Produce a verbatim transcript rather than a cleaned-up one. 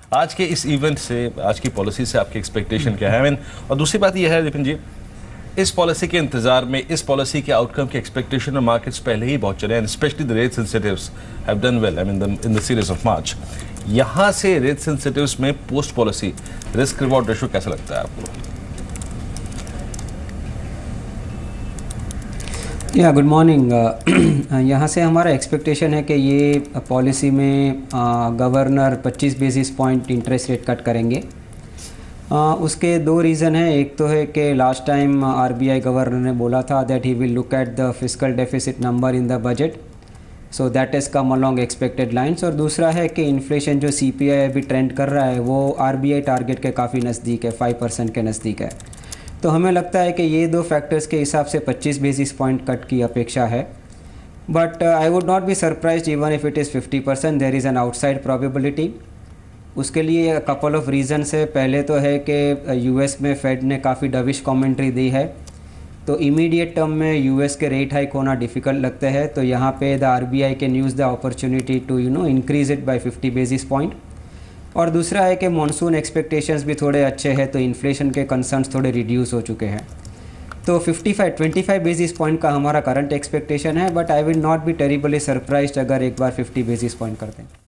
आज के इस इवेंट से, आज की पॉलिसी से आपकी एक्सपेक्टेशन क्या है? I mean, और दूसरी बात यह है विपिन जी, इस पॉलिसी के इंतजार में, इस पॉलिसी के आउटकम की एक्सपेक्टेशन में मार्केट्स पहले ही बहुत चले हैं, specially the rate sensitives have done well, I mean in the series of March. यहाँ से रेट सेंसिटिव्स में post policy risk reward ratio कैसा लगता है आपको? या गुड मॉर्निंग। यहाँ से हमारा एक्सपेक्टेशन है कि ये पॉलिसी में गवर्नर पच्चीस basis point interest rate cut करेंगे। uh, उसके दो रीज़न हैं। एक तो है कि लास्ट टाइम आरबीआई गवर्नर ने बोला था that he will look at the fiscal deficit number in the budget, so that is come along expected lines. और दूसरा है कि इन्फ्लेशन जो सीपीआई अभी ट्रेंड कर रहा है वो आरबीआई टारगेट के काफ़ी नज़दीक है, फाइव परसेंट के नज़दीक है। तो हमें लगता है कि ये दो फैक्टर्स के हिसाब से पच्चीस बेसिस पॉइंट कट की अपेक्षा है। But I would not be surprised even if it is fifty percent, there is an outside probability. उसके लिए कपल ऑफ रीजंस है। पहले तो है कि यूएस में फेड ने काफ़ी डविश कमेंट्री दी है, तो इमीडिएट टर्म में यूएस के रेट हाइक होना डिफ़िकल्ट लगते हैं। तो यहाँ पे the RBI can use the opportunity to you know increase it by fifty basis point. और दूसरा है कि मॉनसून एक्सपेक्टेशंस भी थोड़े अच्छे हैं, तो इन्फ्लेशन के कंसर्न्स थोड़े रिड्यूस हो चुके हैं। तो fifty five twenty five basis point का हमारा करंट एक्सपेक्टेशन है, but I will not be terribly surprised अगर एक बार फिफ्टी बेसिस पॉइंट करते हैं।